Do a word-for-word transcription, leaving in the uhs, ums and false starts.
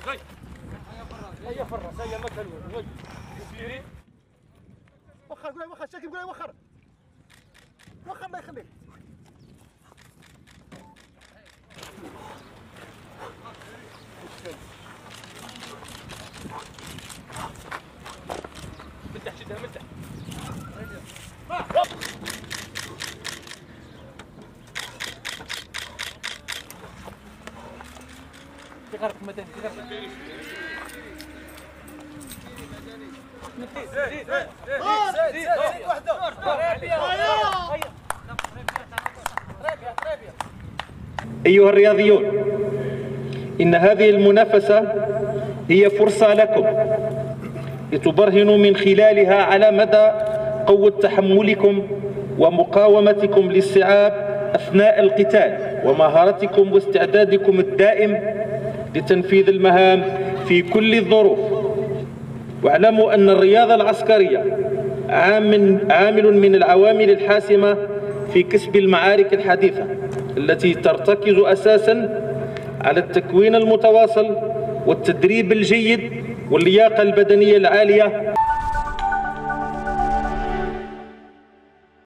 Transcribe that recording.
هيا فرس هيا ما كان سيري وخر قول وخر شاكي قول وخر وخر الله يخليك من تحت شدها من تحت تغرق مدام تغرق زيد زيد زيد زيد وحده أيها الرياضيون، إن هذه المنافسة هي فرصة لكم لتبرهنوا من خلالها على مدى قوة تحملكم ومقاومتكم للصعاب أثناء القتال ومهارتكم واستعدادكم الدائم لتنفيذ المهام في كل الظروف. واعلموا أن الرياضة العسكرية عامل من العوامل الحاسمة في كسب المعارك الحديثة التي ترتكز أساساً على التكوين المتواصل والتدريب الجيد واللياقة البدنية العالية